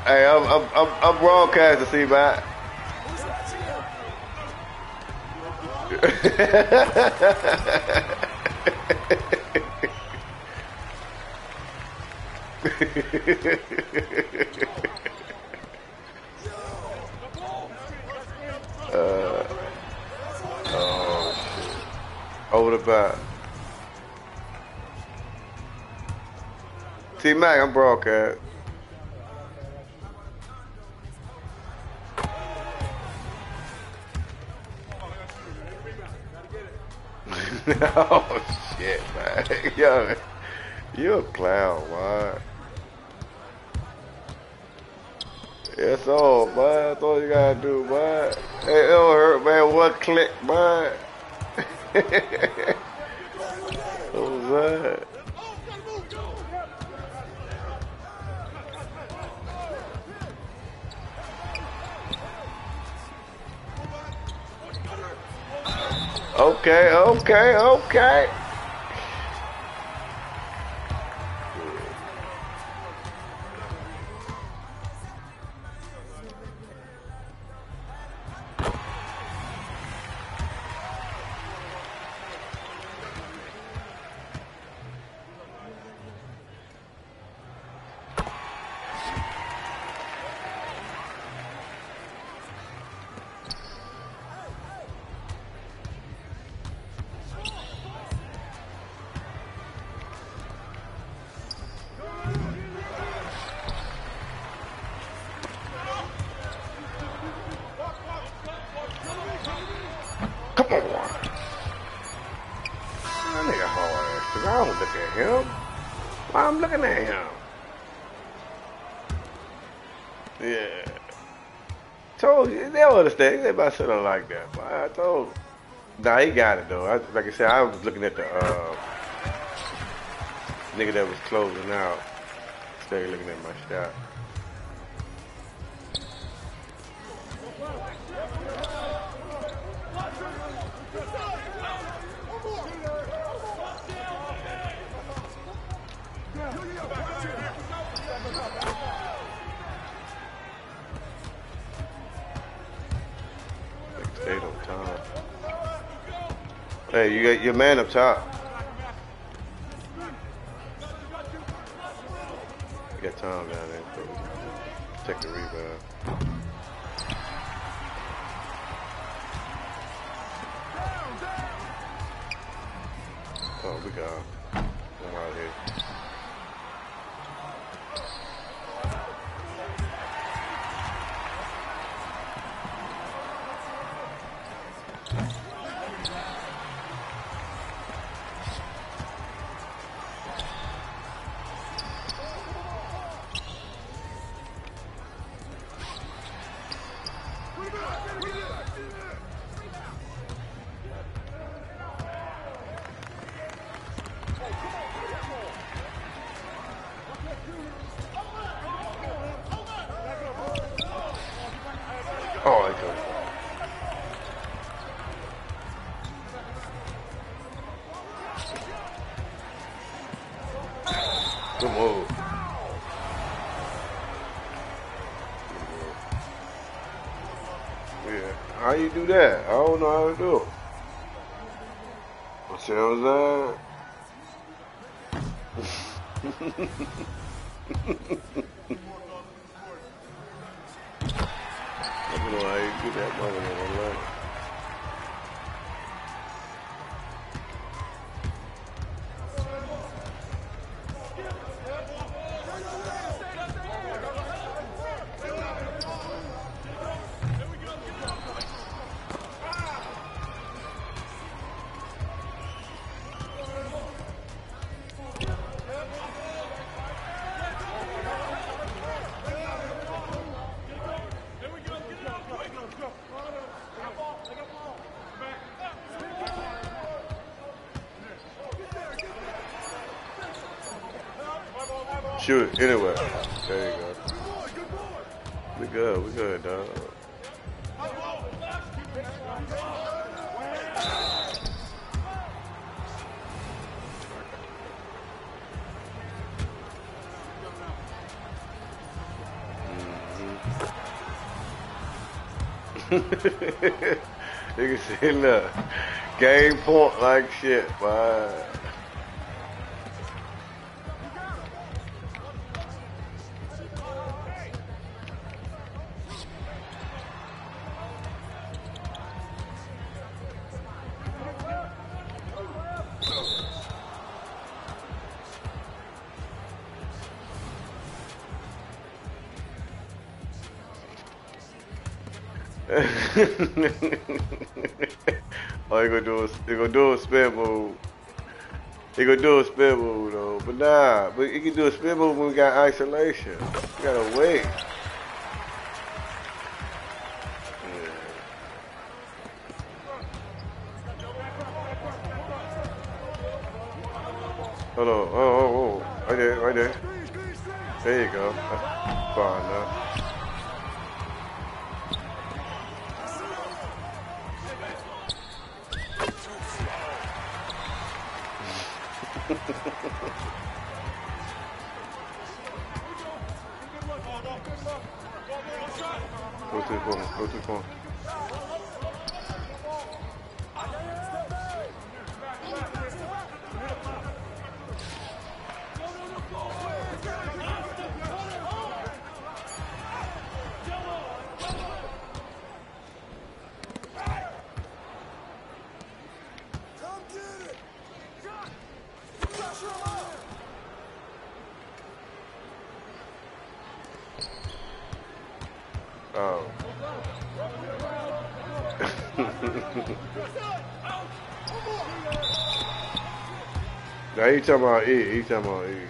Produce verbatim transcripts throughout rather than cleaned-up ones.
Hey, I'm I'm I'm, I'm broadcasting, see, man. uh, oh shit! Over the back. T Mac, I'm broadcast. Oh shit, man. Yo, you a clown, man. That's all, man. That's all you gotta do, man. Hey, it don't hurt, man. One click, man. Oh, man. Okay, okay, okay. Come on. That nigga hard ass, cause I don't look at him. Why I'm looking at him? Yeah. Told you, they don't understand. They about something like that. But I told him. Nah, he got it though. I, like I said, I was looking at the uh, nigga that was closing out. Stay looking at my shot. Stayed on time. Hey, you got your man up top. You got time down there. So check the rebound. Oh, we got. I'm out here. Oh, I got it. Good move. Yeah. How you do that? I don't know how to do it. See what I'm saying? I don't know how you do that money in online. Shoot, anyway. There you go. We good, we good, dog. Mm. Nigga said, look, game point like shit, boy. Oh, he gonna do a, he gonna do a spin move. He gonna do a spin move though, but nah, but he can do a spin move when we got isolation. We gotta wait. Yeah. Hold on, oh, oh, oh, right there, right there. There you go. That's fine enough. Go to the corner, go to the corner. Oh. Now he talking about E. He talking about E.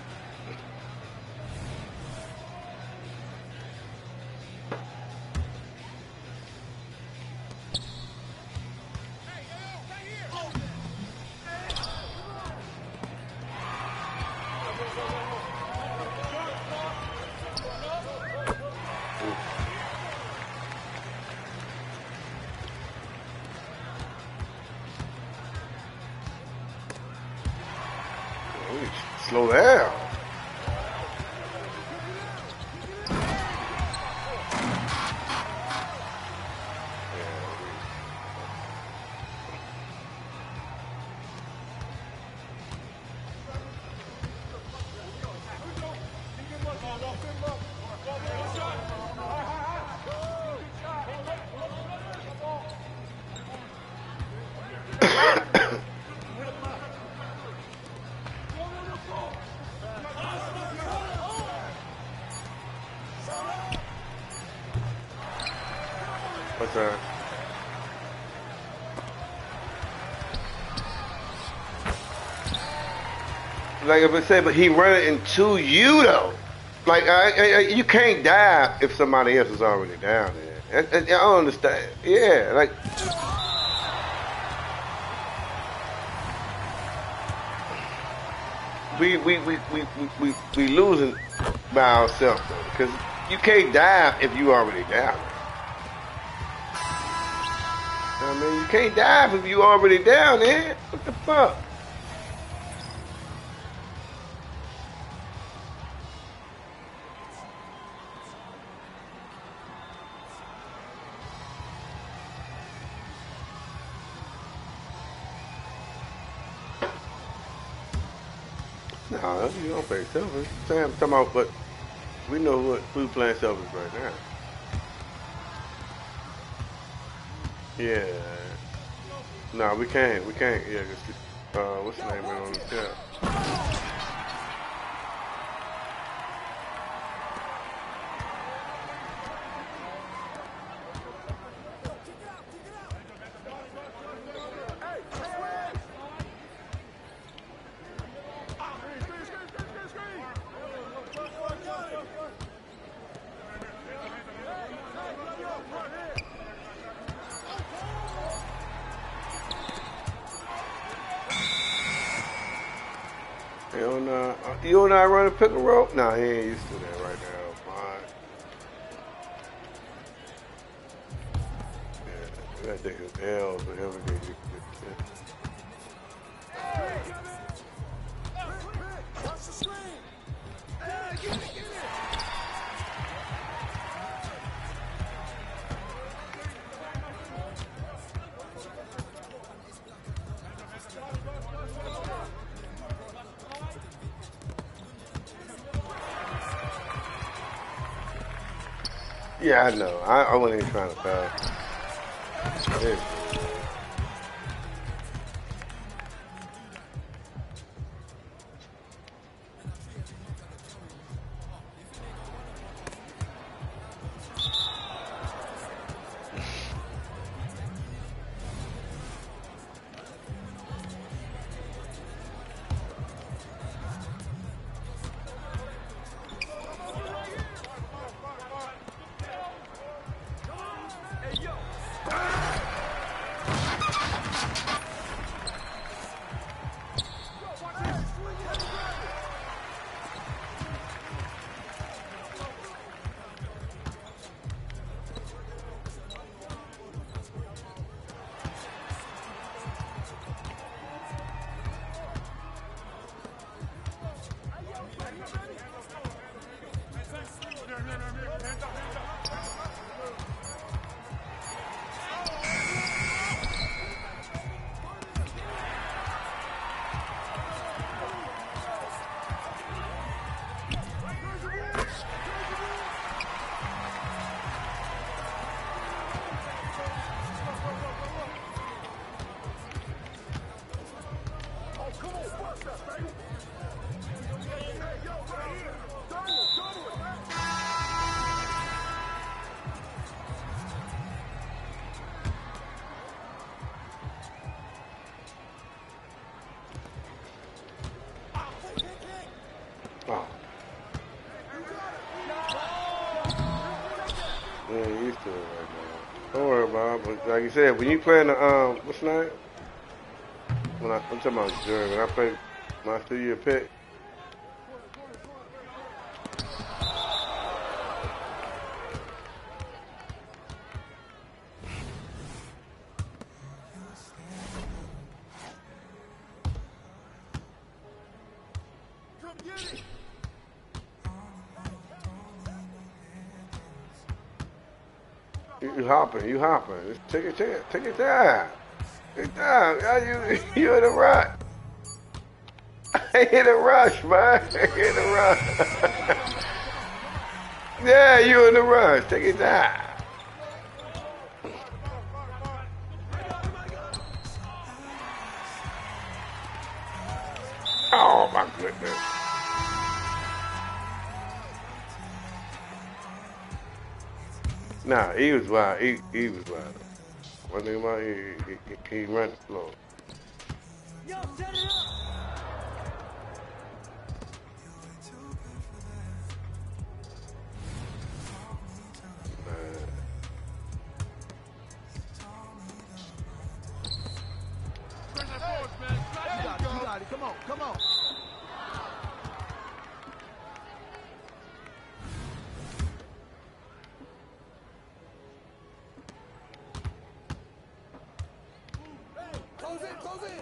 Slow down. What's that? Like I said, but he running into you though. Like I, I, you can't die if somebody else is already down there. I, I, I don't understand. Yeah, like we we we we we, we, we losing by ourselves though, because you can't die if you already down there. I mean, you can't dive if you already down there. What the fuck? No, you don't play selfish. Sam talking about, but we know what who's playing selfish right now. Yeah. No, we can't. We can't. Yeah, cause, uh, what's the name on the tip? You don't know, you don't know how to run a pick and roll? Nah, he ain't used to that right now. Fine. Yeah, we gotta take his L's for him to get used to it. Yeah, I know. I, I wasn't even trying to foul. Yeah. Oh. Yeah, you used to it right now. Don't worry about it. But like you said, when you playing the um, what's the name? When I, I'm talking about Jerry. When I play my two-year pick. You, you hopping, you hopping. Just take it, take it, take it down. Take it down. Yeah, you, you in a rush. I ain't in a rush, man. I ain't in a rush. Yeah, you in a rush. Take it down. Oh my goodness. Nah, he was wild. He, he was wild. One thing about him, he, he, he run the floor. Yo, set it up. Come on, come on. Close in, close in.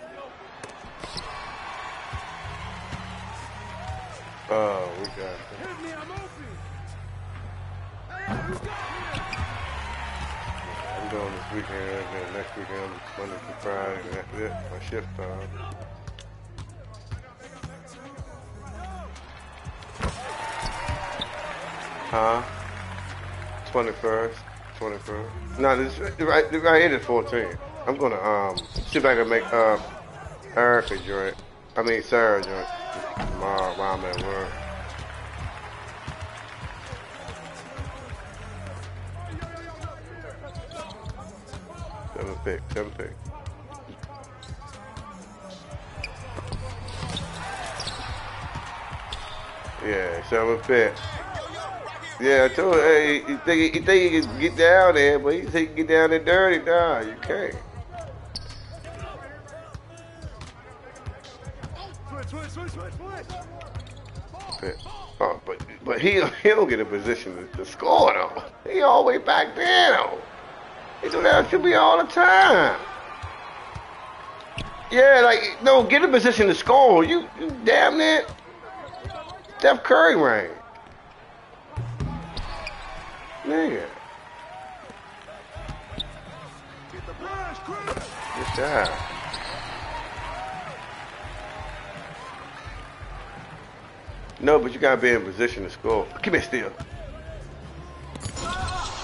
Oh, we got it. Hit me, I'm open. Hey, who got me? I'm doing this weekend, and then next weekend, Monday through Friday, and that's it. My shift time. Huh? twenty-first. twenty-first. No, this right, right here is fourteen. I'm gonna um see if I can make uh Erica joint. I mean Sarah joint tomorrow while I'm at work. Seven pick, seven pick. Yeah, seven pick. Yeah, I told her, hey, you think, you think you can get down there, but you think you can get down there dirty? Nah, you can't. Switch, switch, switch, switch. Oh, but but he he don't get a position to, to score though. He all the way back there though. He do that to me all the time. Yeah, like no, get a position to score. You you damn near Steph Curry range. Nigga. Good job. No, but you gotta be in position to score. Give me a steal.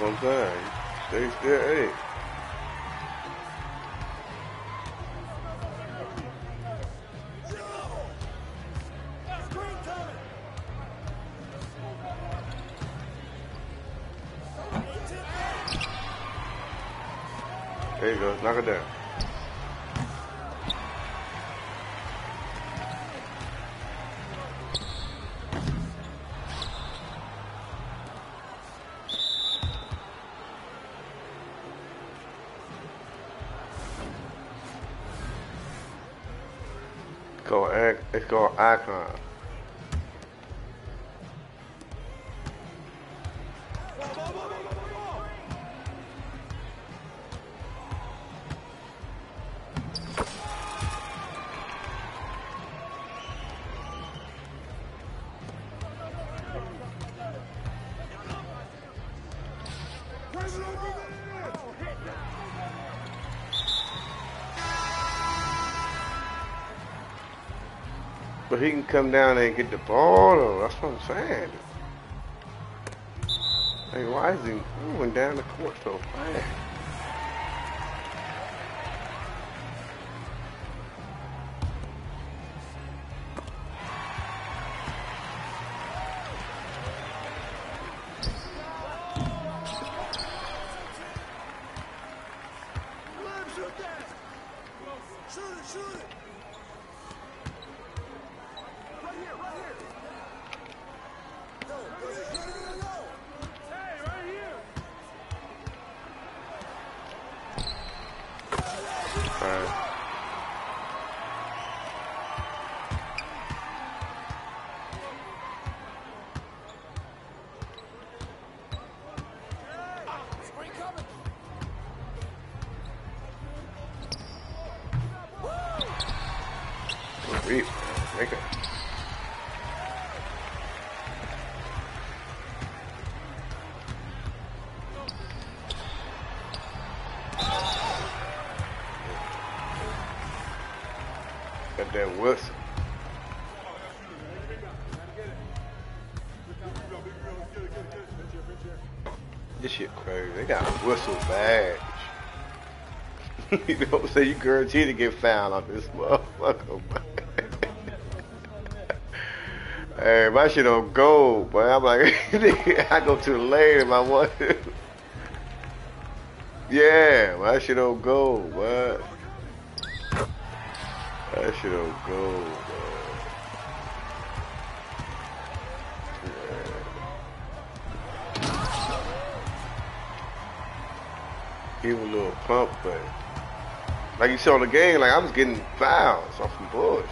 what I'm saying. Stay still, hey. There you go, knock it down. It's called, it's called Icon. But he can come down there and get the ball, though. That's what I'm saying. Hey, why is he moving down the court so fast? Sweet. Make it. Got that whistle. This shit crazy. They got a whistle badge. You know, so you guarantee to get found on this motherfucker. Hey, my shit on gold, boy. I'm like, I go to the lane if I want to. Yeah, my shit on gold, boy. That shit on gold, boy. Yeah. Give a little pump, but like you saw in the game, like I was getting fouls off some bullshit.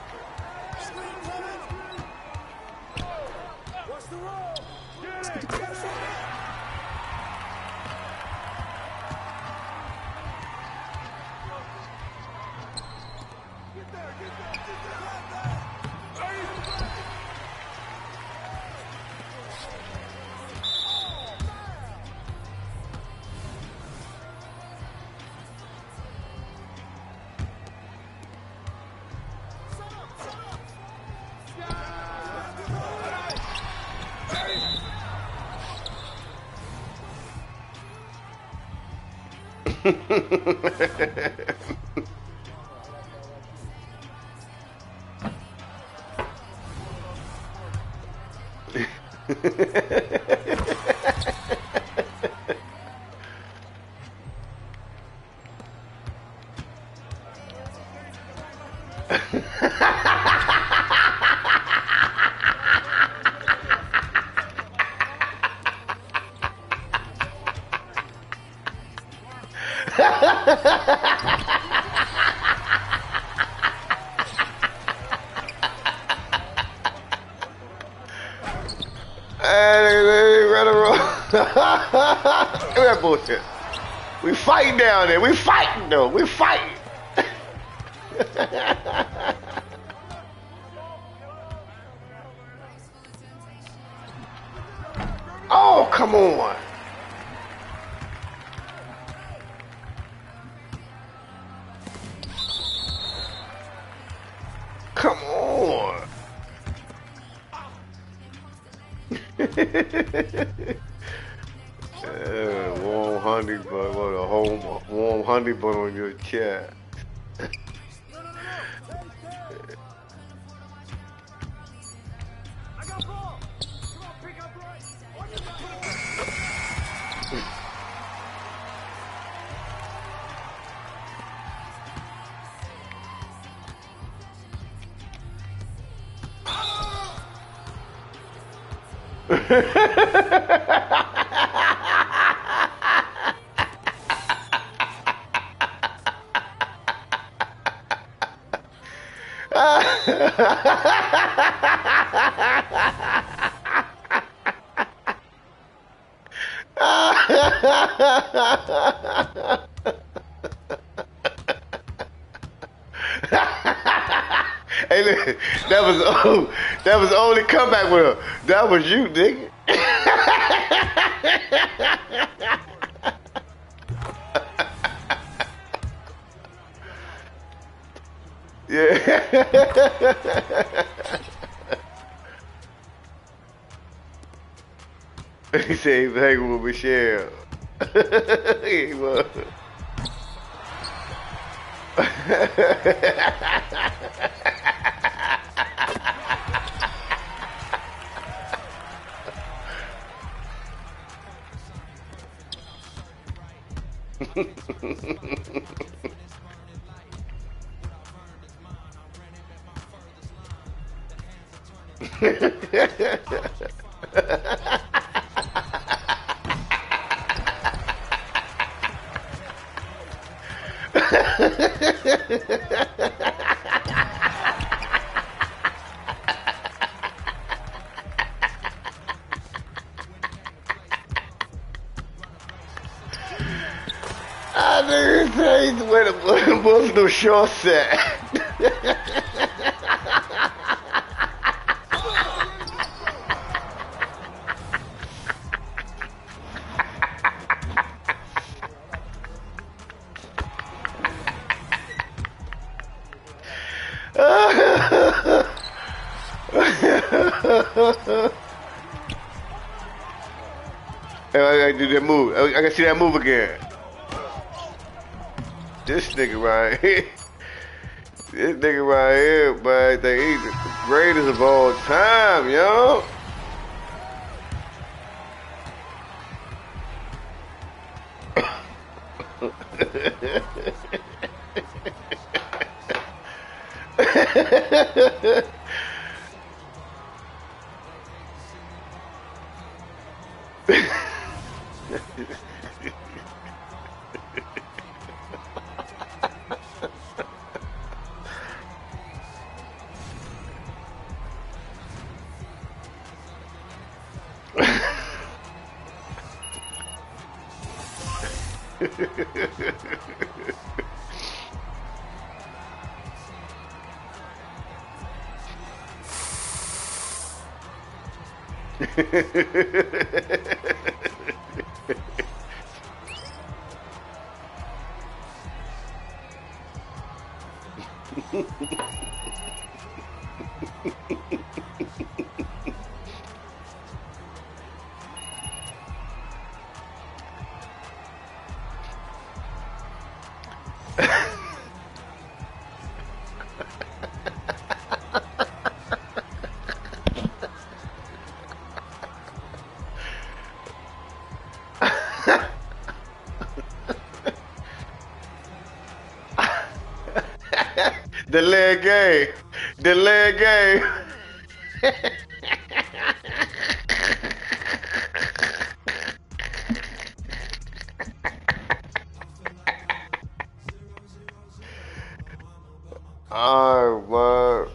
That bullshit. We fighting down there. We fighting though. We fighting. Oh, come on. Come on. Uh, honey bun, what a home warm honey bun on your chest. No, no, no, no. Stay, stay. I got ball. Come on, pick up right. On your back. Hey, look, that was oh, that was the only comeback with her. That was you, nigga. Yeah. He said he was hanging with Michelle. He was. I didn't say where the was no short set. I gotta do that move. I gotta see that move again. This nigga right here. This nigga right here, but I think he's the greatest of all time, yo. The leg game. The leg game. Oh, word.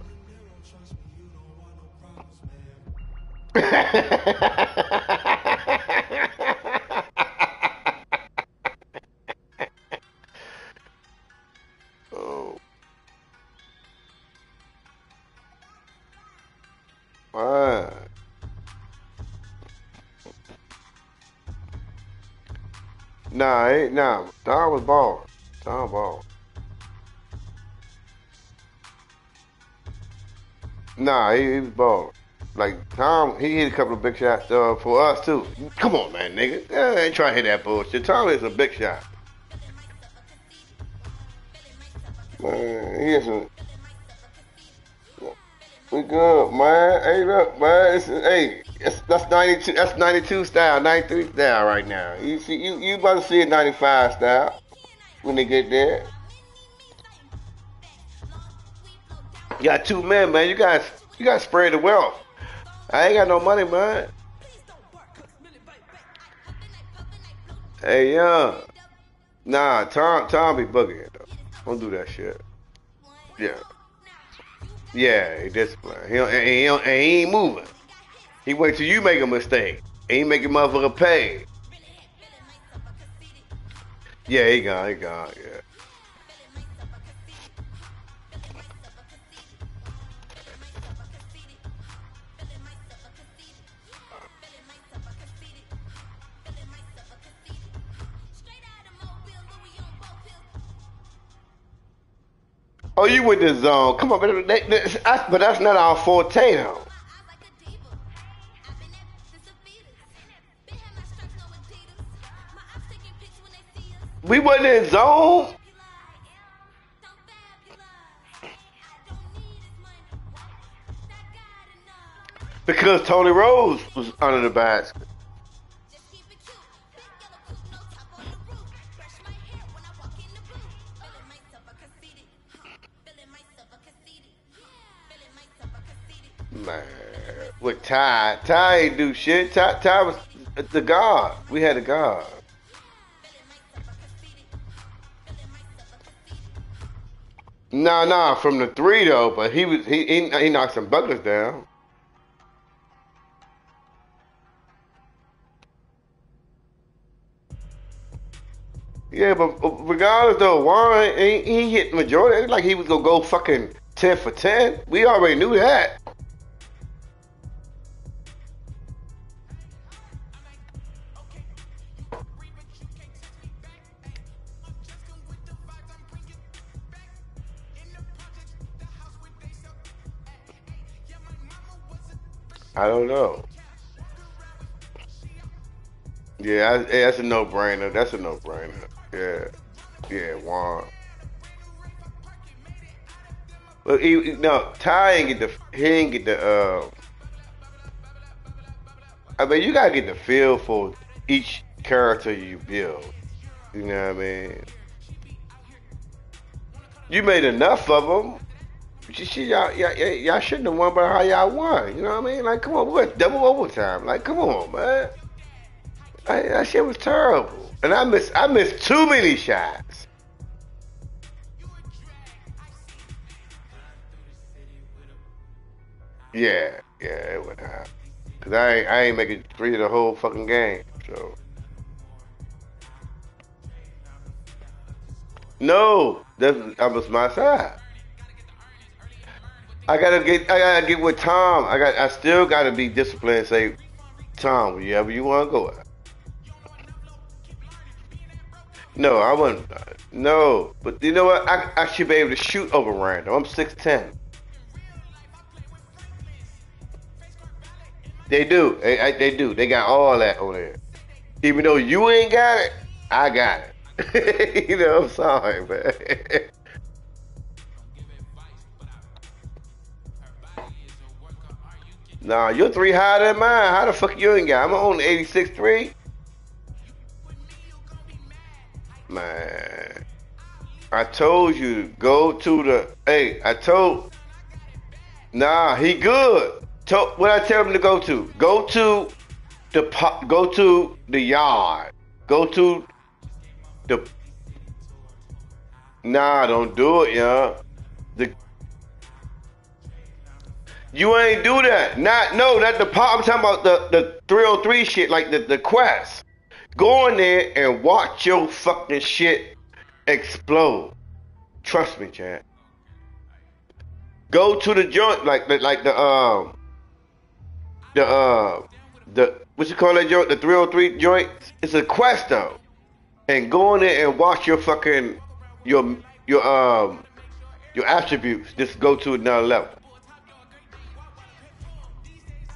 Oh. Wow. Nah, ain't nah. Don was ball. Don ball. Nah, he, he was ball. Like Tom, he hit a couple of big shots uh, for us too. Come on, man, nigga. Yeah, ain't trying to hit that bullshit. Tom is a big shot. Man, he is a. We good, man. Hey, look, man. It's, hey, it's, that's ninety-two. That's ninety-two style, ninety-three style right now. You see, you you about to see a ninety-five style when they get there. You got two men, man. You guys, you got to spread the wealth. I ain't got no money, man. Hey, young. Nah, Tom, Tom be boogieing though. Don't do that shit. Yeah. Yeah, he disciplined. He, don't, and, he don't, and he ain't moving. He wait till you make a mistake. And he make a motherfucker pay. Yeah, he gone, he gone, yeah. Oh, you with the zone. Come on, but, they, they, I, but that's not our forte, though. We wasn't in zone. Because Tony Rose was under the basket. Man, with Ty, Ty ain't do shit. Ty, Ty was the guard. We had a guard. Nah, nah, from the three though. But he was he he, he knocked some buckets down. Yeah, but regardless though, Warren he, he hit the majority. It's like he was gonna go fucking ten for ten. We already knew that. I don't know. Yeah, I, yeah, that's a no-brainer. That's a no-brainer. Yeah, yeah, Juan. But he, he- no, Ty ain't get the he ain't get the. Uh, I mean, you gotta get the feel for each character you build. You know what I mean? You made enough of them. You see, y'all, y'all, y'all y'all shouldn't have won by how y'all won. You know what I mean? Like, come on, we went double overtime. Like, come on, man. Like, that shit was terrible. And I missed, I missed too many shots. Yeah, yeah, it went out. Cause I ain't, I ain't making three of the whole fucking game. So no, that's that was my side. I gotta get, I gotta get with Tom. I got, I still gotta be disciplined. And say, Tom, wherever you wanna go at. No, I wouldn't. No, but you know what? I, I should be able to shoot over Randall. I'm six ten. They do. They, I- they do. They got all that on there. Even though you ain't got it, I got it. You know, I'm sorry, man. Nah, your three higher than mine. How the fuck you ain't got? I'm on eighty-six three. Man, I told you go to the. Hey, I told. Nah, he good. To, what I tell him to go to? Go to the po- go to the yard. Go to the. Nah, don't do it, yeah. The you ain't do that. Not no. That the pop. I'm talking about the the three oh three shit, like the the quest. Go in there and watch your fucking shit explode. Trust me, Chad. Go to the joint, like the like the um the uh the what you call that joint, the three oh three joint. It's a quest though, and go in there and watch your fucking your your um your attributes. Just go to another level.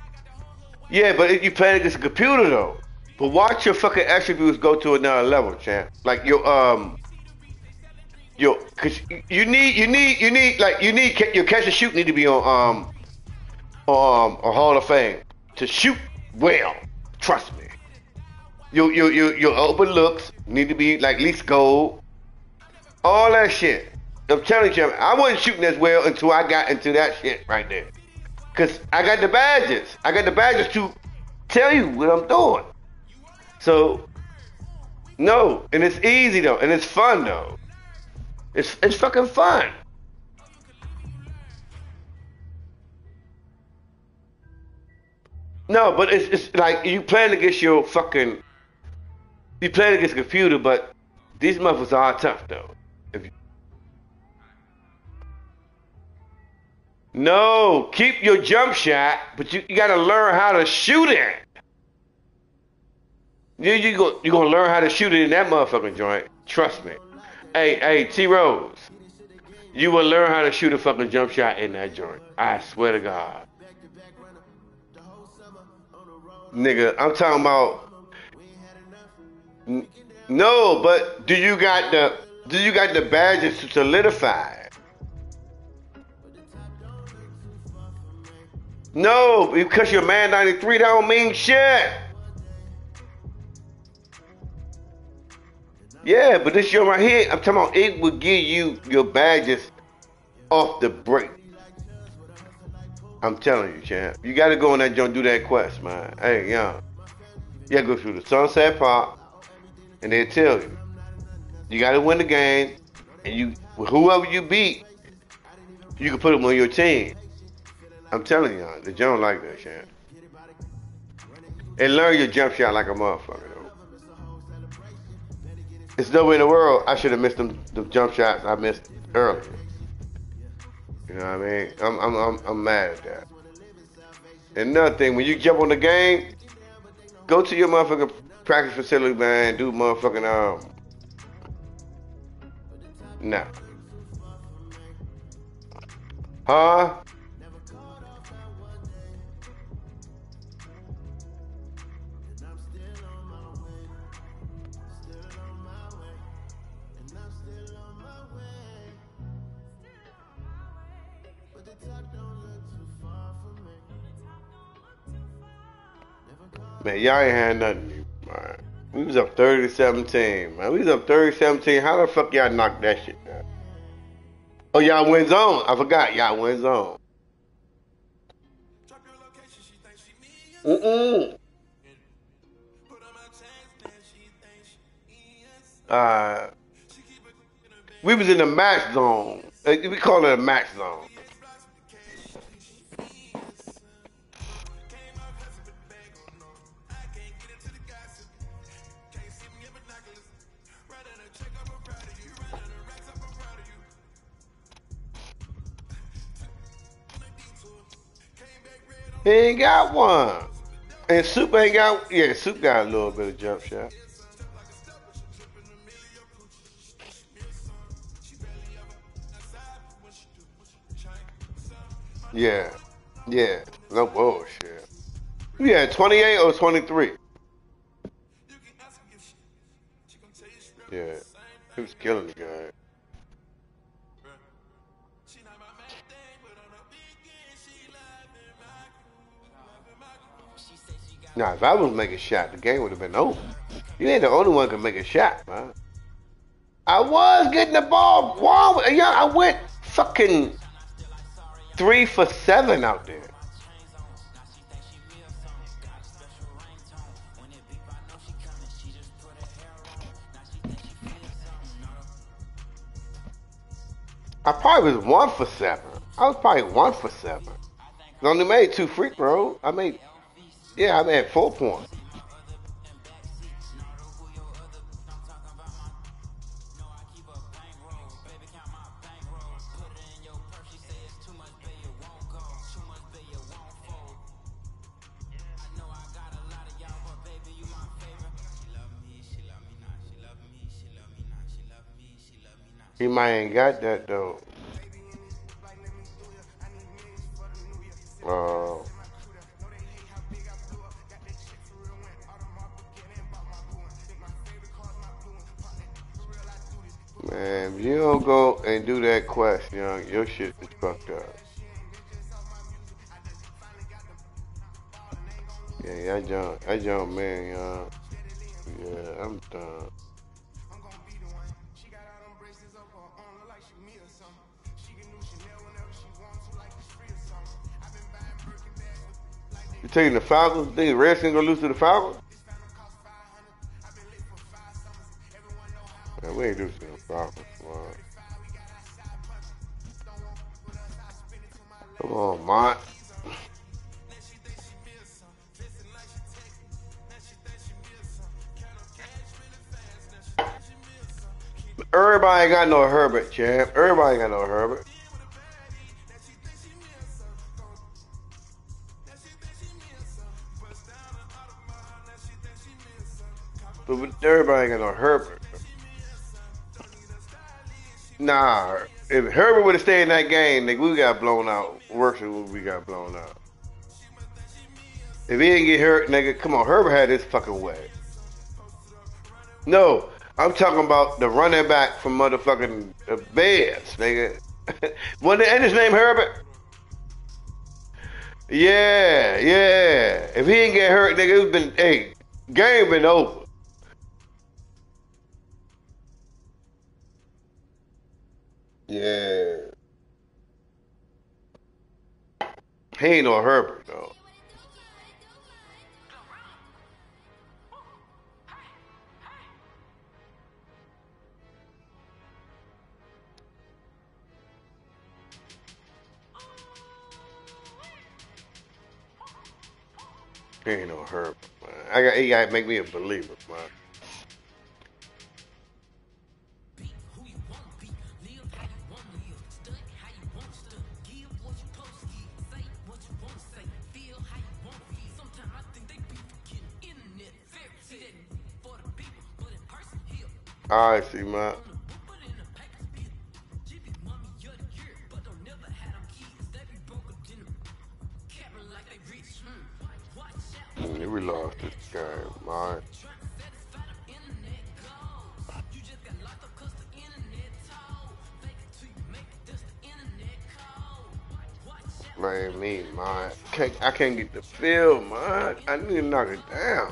Yeah, but if you play against a computer though. But watch your fucking attributes go to another level, champ. Like your um, your cause you need you need you need like you need your catch and shoot need to be on um um a Hall of Fame to shoot well. Trust me. Your your your your open looks need to be like at least gold. All that shit. I'm telling you, I wasn't shooting as well until I got into that shit right there. Cause I got the badges. I got the badges to tell you what I'm doing. So no, and it's easy though, and it's fun though. It's it's fucking fun. No, but it's it's like you playing against your fucking you playing against a computer, but these motherfuckers are tough though. If you, no, keep your jump shot, but you, you gotta learn how to shoot it. You you go you gonna learn how to shoot it in that motherfucking joint. Trust me. Hey hey T Rose, you will learn how to shoot a fucking jump shot in that joint. I swear to God. Nigga, I'm talking about. No, but do you got the do you got the badges to solidify? No, because you're man ninety-three, that don't mean shit. Yeah, but this show right here, I'm talking about it will give you your badges off the break. I'm telling you, champ. You gotta go in that joint do that quest, man. Hey, young. You gotta go through the Sunset Park, and they'll tell you. You gotta win the game, and you whoever you beat, you can put them on your team. I'm telling you, the joint like that, champ. And learn your jump shot like a motherfucker, though. There's no way in the world I should have missed them the jump shots I missed earlier. You know what I mean? I'm I'm I'm I'm mad at that. And another thing, when you jump on the game, go to your motherfucking practice facility, man. Do motherfucking um. Nah. Huh? Man, y'all ain't had nothing, man. We was up thirty to seventeen, man. We was up thirty to seventeen. How the fuck y'all knocked that shit down? Oh, y'all win zone. I forgot. Y'all win zone. Mm-mm. Uh, we was in the match zone. Uh, We call it a match zone. He ain't got one. And Soup ain't got, yeah, Soup got a little bit of jump shot. Yeah, yeah, no bullshit. Yeah, twenty-eight or twenty-three. Yeah, he was killing the guy. Now, if I was making a shot, the game would have been over. You ain't the only one can make a shot, man. I was getting the ball wrong. Yeah, I went fucking three for seven out there. I probably was one for seven. I was probably one for seven. I only made two free throws. I made, yeah, I made four points. He might ain't got that though. Uh, And if you don't go and do that quest, young, your shit is fucked up. Yeah, I jump, I jump, man, young. Yeah, I'm done. You taking the Falcons? Think the Redskins gonna lose to the Falcons? Man, we ain't losing to the Falcons, man. Come on, Mont. Everybody ain't got no Herbert, champ. Everybody ain't got no Herbert. But everybody ain't got no Herbert. Nah, if Herbert would have stayed in that game, nigga, we got blown out worse than what we got blown out. If he didn't get hurt, nigga, come on, Herbert had his fucking way. No, I'm talking about the running back from motherfucking uh, Bears, nigga. Wasn't it, and his name Herbert? Yeah, yeah. If he didn't get hurt, nigga, it's been, hey, game been over. Yeah. He ain't no Herbert, though. He ain't no Herbert, man. I got, he got to make me a believer, man. I see, man. Mm, we lost this game, man. Man, me, man. Can't, I can't get the feel, man. I need to knock it down.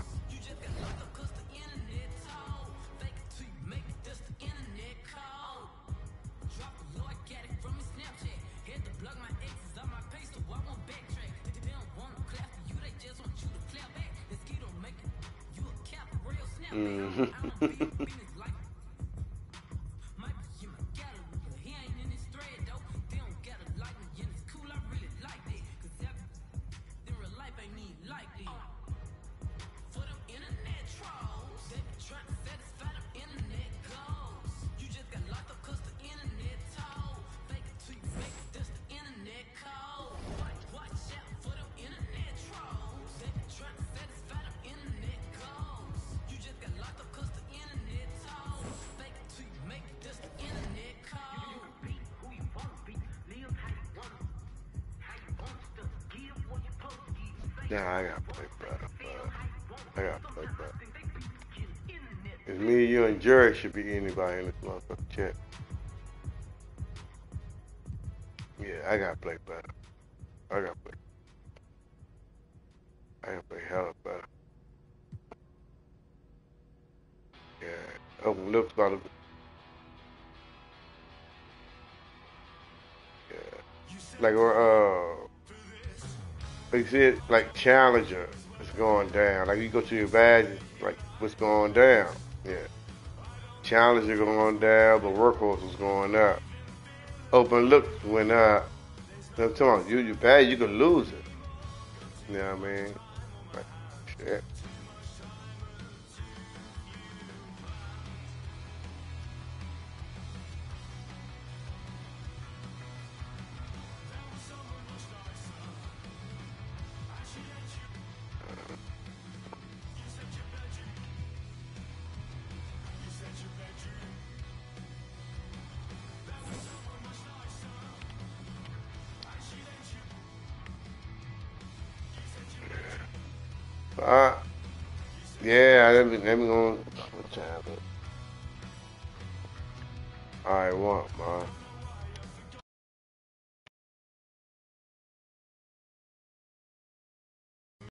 Mm-hmm. Nah, I gotta play better, but I gotta play better. It's me, you, and Jerry should be anybody in this motherfucking chat. Yeah, I gotta play better. I gotta play. I gotta play hella better. Yeah, open looks about to. Yeah, like uh. Like you said, like Challenger is going down. Like you go to your badges, like what's going down. Yeah. Challenger going down, but Workhorse is going up. Open looks went up. I'm talking about you, your badge, you can lose it. You know what I mean? Like, shit. Uh, yeah, let me, let me go. What time? I want, man.